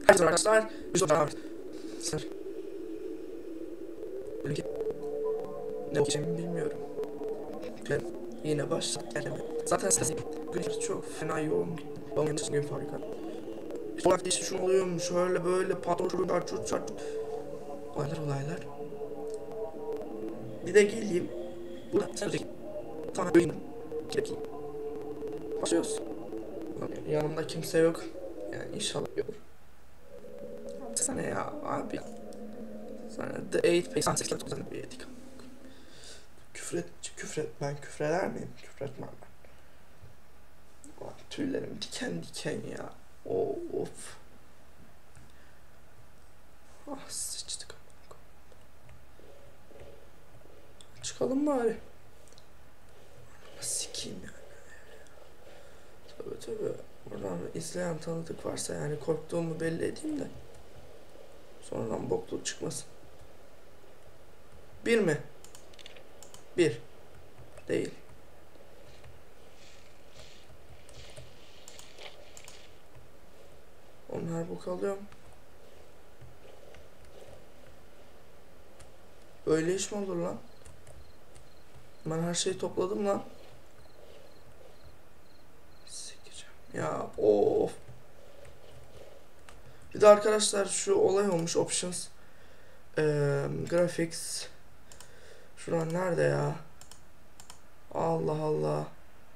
Herkese arkadaşlar. Ne okuyacağımı bilmiyorum. Ben yine başladım. Zaten gün çok fena yoğun. Babamın için gün fabrika. Bu hafta işte şunu oluyorum. Şöyle böyle patron çocuklar çocuklar. Olaylar. Bir de geleyim. Burada sen öteki. Tamam böyle indim. Başlıyoruz. Yanımda kimse yok. Yani inşallah yok. Sana ya abi. Sana The 8 Pay Sunset Club'dan bir yedik. Ben küfreder miyim? Küfretmem ben. Oh, tüylerim diken diken ya. Of. Ah sıçtık. Çıkalım bari. Sikiyim yani. Tabii. Buradan izleyen tanıdık varsa yani korktuğumu belli edeyim de. Sonradan bokluk çıkmasın. Bir mi? Bir. Değil. Onlar bu kalıyorum. Öyle iş mi olur lan? Ben her şeyi topladım lan. Sikeceğim. Ya of. Bir de arkadaşlar şu olay olmuş options. Graphics. Şuran nerede ya? Allah Allah.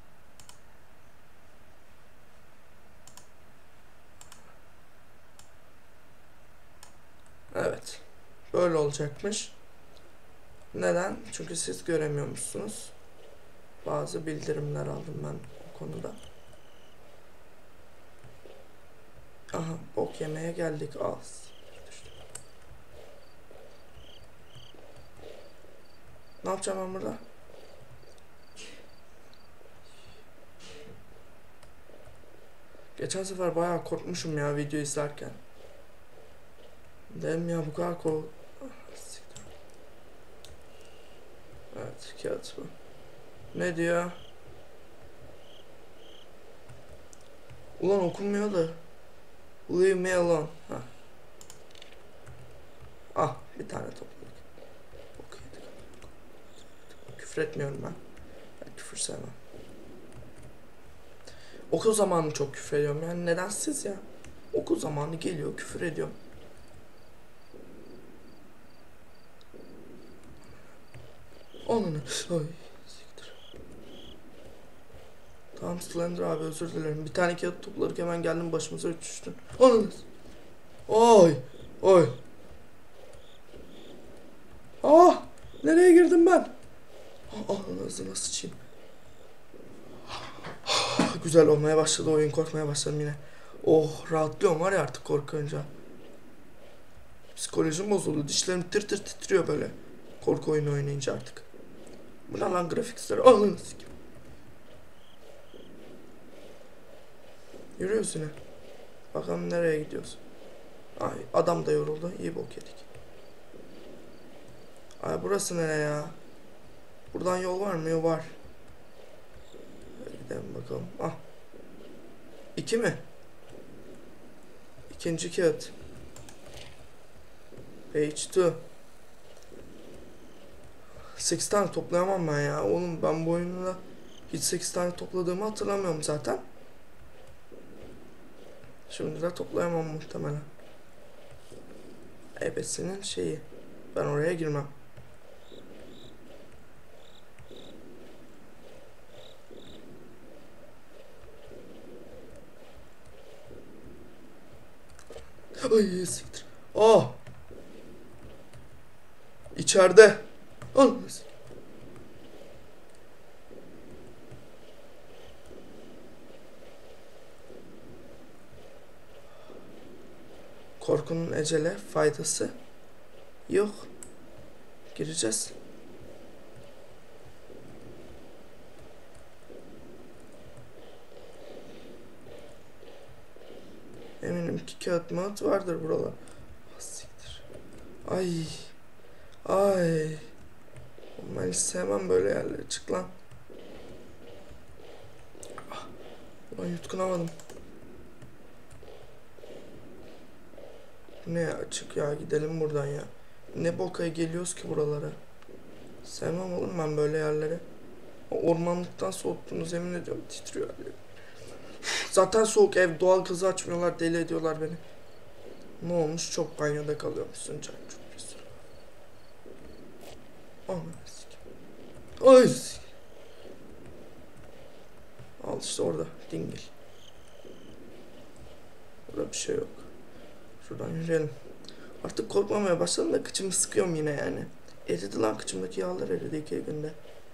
Evet. Böyle olacakmış. Neden? Çünkü siz göremiyormuşsunuz. Bazı bildirimler aldım ben bu konuda. Aha bok yemeye geldik. Az. Ne yapacağım ben burada? Geçen sefer bayağı korkmuşum ya video izlerken. Dedim ya bu kadar kork... Evet kağıt bu. Ne diyor? Ulan okunmuyor da. Leave me alone. Ha. Ah bir tane topladık. Okay. Küfür etmiyorum ben. Ben küfür sevmem. Okul zamanı çok küfür ediyorum yani nedensiz ya. Okul zamanı geliyor küfür ediyorum. Ananı. Ay. Siktir. Tamam Slender abi özür dilerim. Bir tane kağıt topladık hemen geldim başımıza düştün. Ananı. Oy. Ah! Nereye girdim ben? Ağzına sıçayım. Güzel olmaya başladı oyun, korkmaya başladım yine. Oh rahatlıyorum var ya artık korkunca. Psikolojim bozuldu, dişlerim tir titriyor böyle. Korku oyunu oynayınca artık. Bu ne lan grafikleri? Ananı sikeyim. Yürüyoruz yine. Bakalım nereye gidiyoruz. Ay adam da yoruldu, iyi bok yedik. Ay burası nere ya? Buradan yol var mı? Yol var. Gidelim bakalım. Ah. 2 mi? İkinci kağıt. Page 2. 8 tane toplayamam ben ya. Oğlum ben bu oyunda hiç 8 tane topladığımı hatırlamıyorum zaten. Şimdi de toplayamam muhtemelen. Ebesinin şeyi. Ben oraya girmem. Ay siktir. Oh. İçeride. Olmaz. Korkunun ecele faydası yok. Gireceğiz. Eminim ki kağıt mağıt vardır buralar. Siktir. Ay. Ben hiç sevmem böyle yerleri. Çık lan. Ulan yutkunamadım. Ne ya, çık ya, gidelim buradan ya. Ne bokaya geliyoruz ki buralara. Sevmem oğlum ben böyle yerleri. Ormanlıktan soğuttunuz, yemin ediyorum titriyor her yerim. Zaten soğuk ev, doğal gazı açmıyorlar, deli ediyorlar beni. Ne olmuş, çok banyoda kalıyormuşsun can, çok pis. Ananı sikim. Ay sikim. Al işte orada dingil. Burada bir şey yok. Şuradan yürüyelim. Artık korkmamaya başladım da kıçımı sıkıyorum yine yani. Eridi lan, kıçımdaki yağlar eridi 2 günde.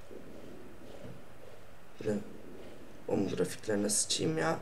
Bir de onun grafiklerine sıçayım ya.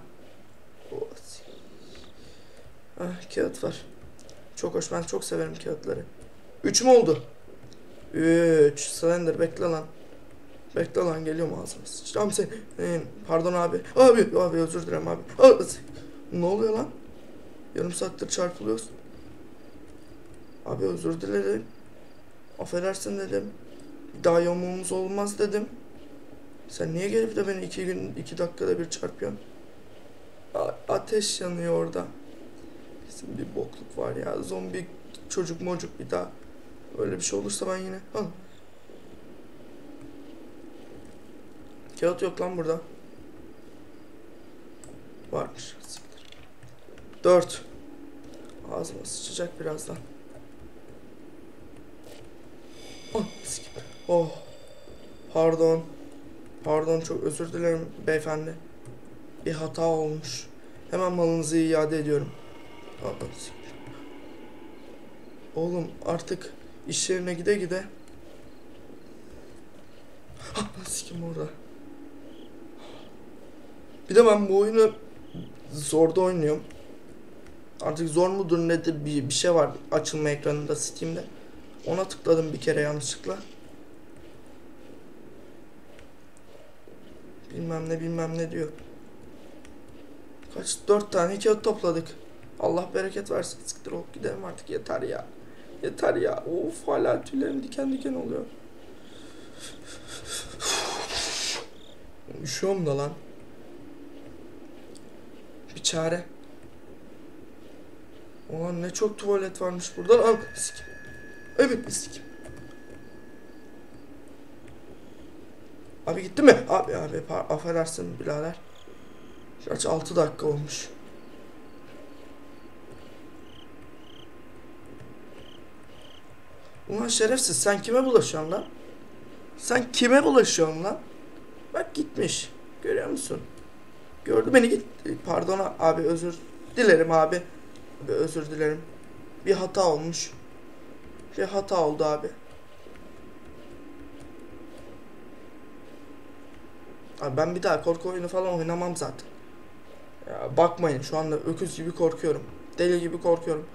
Ah, kağıt var. Çok hoş, ben çok severim kağıtları. 3 mü oldu? 3. Slender bekle lan. Bekle lan, geliyorum ağzıma sıçacağım seni. Pardon abi. Abi özür dilerim abi. Ne oluyor lan? Yarım saattir çarpılıyoruz. Abi özür dilerim. Affedersin dedim. Bir daha yamuğumuz olmaz dedim. Sen niye gelip de beni 2 dakikada bir çarpıyorsun? Ateş yanıyor orada. Bizim bir bokluk var ya. Zombi çocuk mocuk bir daha. Öyle bir şey olursa ben yine... Al. Kağıt yok lan burada. Varmış. 4. Ağzıma sıçacak birazdan. Oh. Pardon. Pardon, çok özür dilerim beyefendi. Bir hata olmuş. Hemen malınızı iade ediyorum. Oğlum artık iş yerine gide gide. Sikim orada. Bir de ben bu oyunu zorda oynuyorum. Artık zor mudur nedir, bir şey var açılma ekranında Steam'de. Ona tıkladım bir kere yanlışlıkla. Bilmem ne diyor. 4 tane kağıt topladık. Allah bereket versin. Siktir olup gidelim artık, yeter ya. Yeter ya. Of, hala tüylerim diken diken oluyor. Üşüyorum da lan. Bir çare. Ulan ne çok tuvalet varmış burada. Al sikim. Evet sikim. Abi gitti mi? Abi affedersin birader. Gerçi 6 dakika olmuş. Ulan şerefsiz, sen kime bulaşıyorsun lan? Sen kime bulaşıyorsun lan? Bak gitmiş. Görüyor musun? Gördü beni, gitti. Pardon abi, özür dilerim abi. Abi özür dilerim. Bir hata olmuş. Bir hata oldu abi. Abi ben bir daha korku oyunu falan oynamam zaten. Ya bakmayın, şu anda öküz gibi korkuyorum. Deli gibi korkuyorum.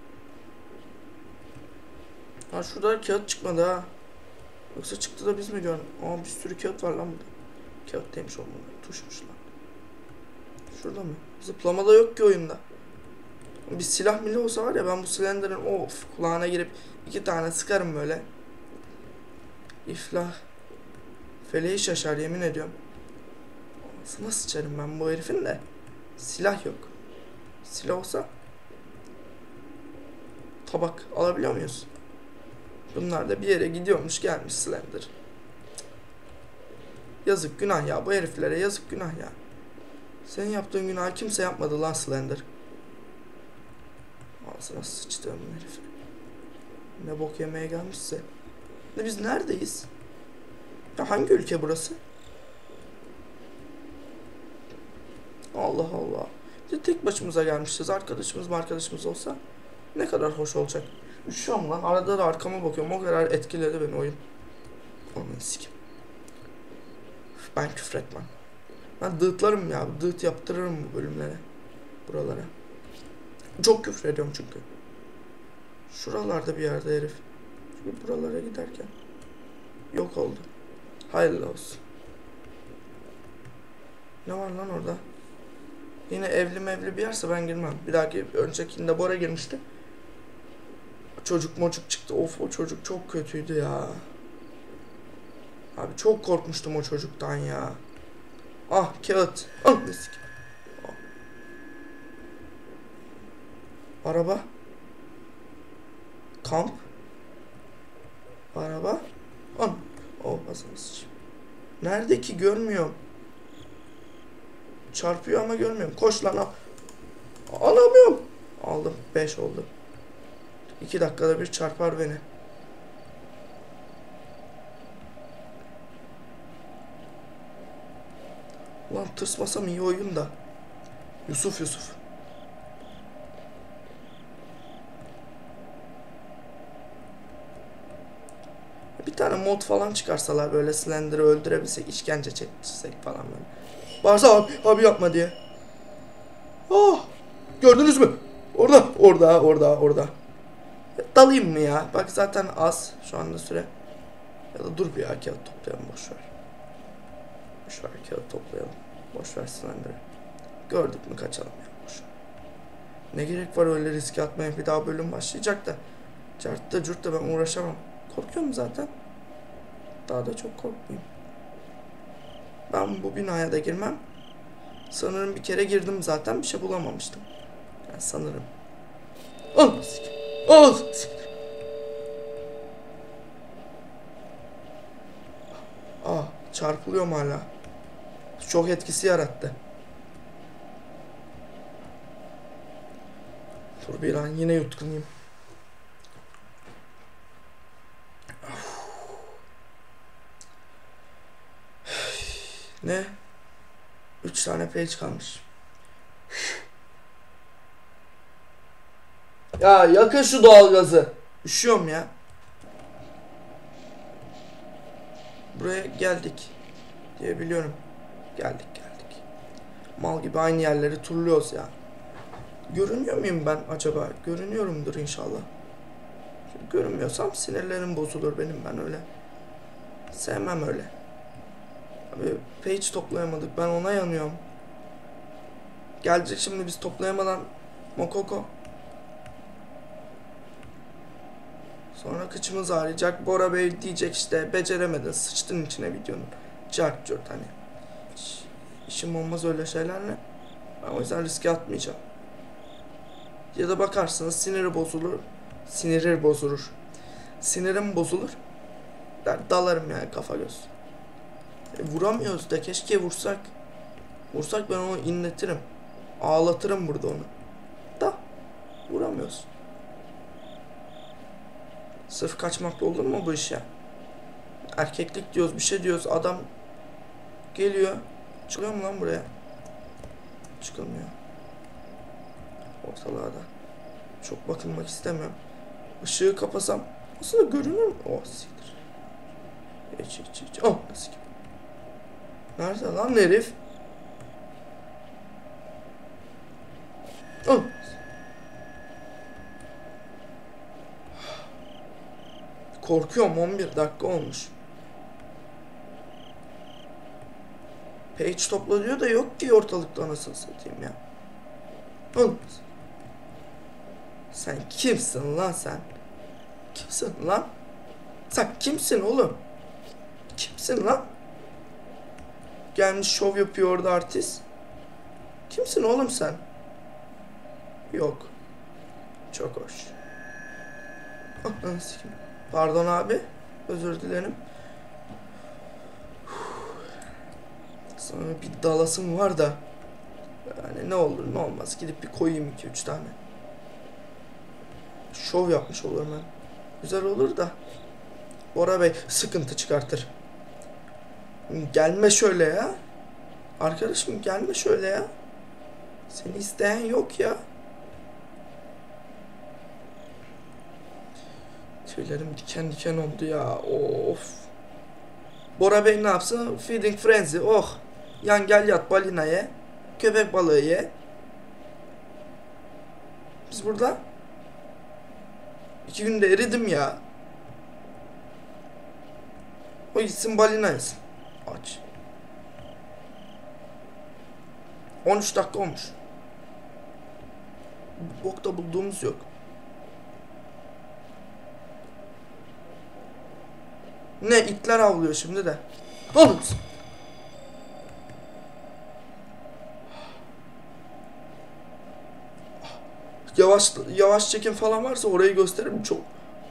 Ha, şurada kağıt çıkmadı ha. Yoksa çıktı da biz mi gördük? Aa, bir sürü kağıt var lan burada. Kağıt demiş olmalı. Tuşmuş lan. Şurada mı? Zıplama da yok ki oyunda. Bir silah milli olsa var ya, ben bu Slender'ın kulağına girip 2 tane sıkarım böyle. İflah. Feleği şaşar, yemin ediyorum. Nasıl sıçarım ben bu herifin de. Silah yok. Silah olsa tabak alabiliyor muyuz? Bunlar da bir yere gidiyormuş, gelmiş Slender. Yazık günah ya, bu heriflere yazık günah ya. Senin yaptığın günah kimse yapmadı lan Slender. Ağzına sıçtığım herif. Ne bok yemeye gelmişse. Biz neredeyiz? Ya hangi ülke burası? Allah Allah. Biz tek başımıza gelmişiz. Arkadaşımız olsa ne kadar hoş olacak. Üşüyorum lan. Arada da arkama bakıyorum. O kadar etkiledi beni oyun. Onun sikim. Ben küfretmem. Ben dığıtlarım ya. Dığıt yaptırırım bu bölümlere. Buralara. Çok küfür ediyorum çünkü. Şuralarda bir yerde herif. Çünkü buralara giderken yok oldu. Hayırlı olsun. Ne var lan orada? Yine evli bir yerse ben girmem. Bir dahaki öncekinde Bora girmişti. Çocuk mocuk çıktı. Of, o çocuk çok kötüydü ya. Abi çok korkmuştum o çocuktan ya. Ah, kağıt. Ah, misik. Ah. Araba. Kamp. Araba. An. Olmazsınız. Nerede ki, görmüyorum. Çarpıyor ama görmüyorum. Koş lan al. Alamıyorum. Aldım. 5 oldu. 2 dakikada bir çarpar beni. Ulan tırsmasam iyi oyun da. Yusuf. Bir tane mod falan çıkarsalar, böyle Slender'ı öldürebilsek, işkence çektirsek falan böyle. Varsa abi yapma diye. Ah, gördünüz mü? Orada. Dalayım mı ya? Bak zaten az şu anda süre. Ya da dur bir ya, kağıt toplayalım, boşver. Boşver kağıt toplayalım. Boşver Slender'ı. Gördük mü kaçalım ya, boşver. Ne gerek var öyle riske atmaya, bir daha bölüm başlayacak da. Cartta curtta ben uğraşamam. Korkuyorum zaten. Daha da çok korkmayayım. Ben bu binaya da girmem. Sanırım bir kere girdim zaten, bir şey bulamamıştım. Yani sanırım. Al. Çarpılıyorum hala. Çok etkisi yarattı. Dur bir an, yine yutkunayım. Ne? 3 tane page kalmış. Ya yakın şu doğalgazı. Üşüyorum ya. Buraya geldik diye biliyorum. Geldik. Mal gibi aynı yerleri turluyoruz ya. Görünüyor muyum ben acaba? Görünüyorumdur inşallah. Çünkü görünmüyorsam sinirlerim bozulur benim, ben öyle. Sevmem öyle. Abi page toplayamadık, ben ona yanıyorum. Gelecek şimdi biz toplayamadan Mokoko. Sonra kıçımız ağrıyacak. Bora Bey diyecek işte, beceremedin, sıçtın içine videonun. Cart curt hani. İşim olmaz öyle şeylerle. Ben o yüzden riske atmayacağım. Ya da bakarsınız sinirim bozulur. Sinirim bozulur. Dalarım yani, kafa göz. Vuramıyoruz da, keşke vursak. Vursak ben onu inletirim. Ağlatırım burada onu. Da vuramıyoruz. Sırf kaçmakla olur mu bu iş ya? Erkeklik diyoruz, bir şey diyoruz, adam geliyor. Çıkıyor mu lan buraya? Çıkılmıyor. Ortalığa da çok bakılmak istemiyorum. Işığı kapasam aslında görünür mü? Oh siktir. Geç. Oh nasıl gibi. Nerede lan herif? Oh. Korkuyorum, 11 dakika olmuş. Page topla diyor da yok ki ortalıkta, nasıl satayım ya. Oğlum. Sen kimsin lan sen? Kimsin lan? Sen kimsin oğlum? Kimsin lan? Gelmiş şov yapıyor orada artist. Kimsin oğlum sen? Yok. Çok hoş. Pardon abi. Özür dilerim. Sonra bir dalasım var da. Yani ne olur ne olmaz, gidip bir koyayım 2-3 tane. Şov yapmış olurum ben. Güzel olur da. Bora Bey sıkıntı çıkartır. Gelme şöyle ya. Arkadaşım gelme şöyle ya. Seni isteyen yok ya. Tüylerim diken diken oldu ya. Of. Bora Bey ne yapsın? Feeding frenzy. Oh. Yan gel yat, balina ye. Köpek balığı ye. Biz burada 2 günde eridim ya. O gitsin balina yesin. Aç. 13 dakika olmuş. Bokta bulduğumuz yok. Ne itler avlıyor şimdi de. Oğlum. Yavaş çekim falan varsa orayı gösteririm, çok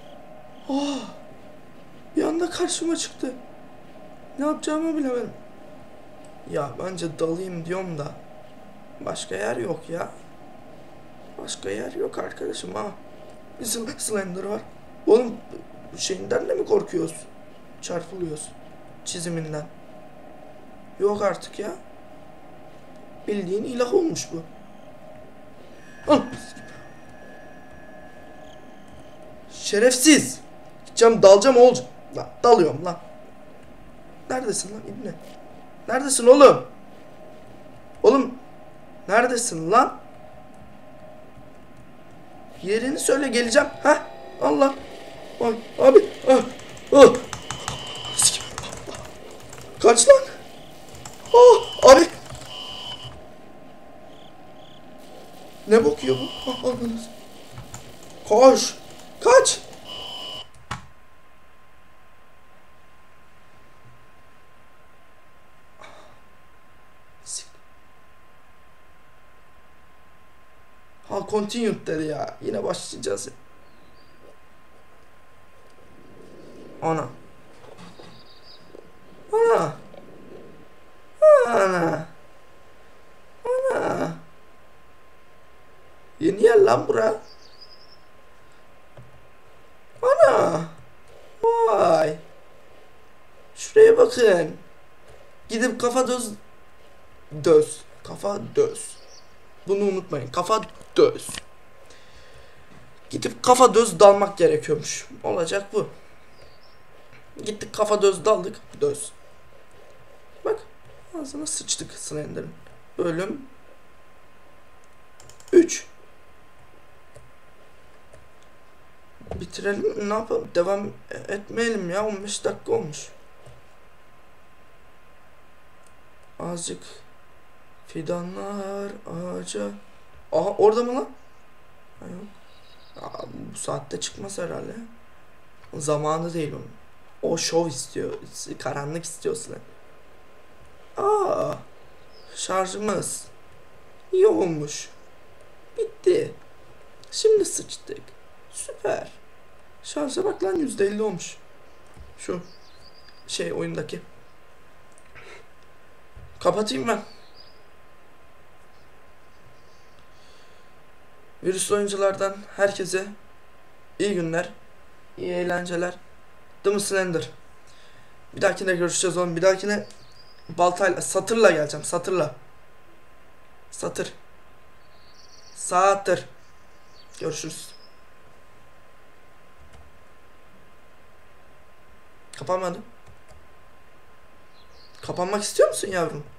Oh, bir anda karşıma çıktı. Ne yapacağımı bilemedim. Ya bence dalayım diyorum da başka yer yok ya. Başka yer yok arkadaşım ha. Bir Slender var. Oğlum şeyinden de mi korkuyoruz? Çarpılıyoruz. Çiziminden. Yok artık ya. Bildiğin ilah olmuş bu. Ah! Şerefsiz. Gideceğim dalacağım olacak. Lan dalıyorum lan. Neredesin lan İbne? Neredesin oğlum? Oğlum neredesin lan? Yerini söyle geleceğim. Ha? Allah. Ay abi. Ah. Ah. Kaç lan? Oh abi. Ne bakıyor bu? Ah, koş. Kaç. Ha continue dedi ya. Yine başlayacağız. Ana. Ana. Ana. Ana. Yeni yer lan bura. Ana. Vay. Şuraya bakın. Gidip kafa döz. Kafa döz. Bunu unutmayın. Kafa döz. Gidip kafa döz dalmak gerekiyormuş. Olacak bu. Gittik kafa döz daldık. Döz. Bak. Ağzına sıçtık Slender'ın. Bölüm 3. Bitirelim. Ne yapalım? Devam etmeyelim ya. 15 dakika olmuş. Azıcık fidanlar ağaca. Aha orada mı lan? Ha, yok. Aa, bu saatte çıkmaz herhalde. Zamanı değil onun. O şov istiyor. Karanlık istiyorsun. Aa, şarjımız iyi olmuş. Bitti. Şimdi sıçtık. Süper. Şarja bak lan %50 olmuş. Şu şey oyundaki. Kapatayım ben. Virüs oyunculardan herkese iyi günler, iyi eğlenceler. The Slender. Bir dahakine görüşeceğiz oğlum. Bir dahakine baltayla, satırla geleceğim. Satırla. Satır. Satır. Görüşürüz. Kapanmadı. Kapanmak istiyor musun yavrum?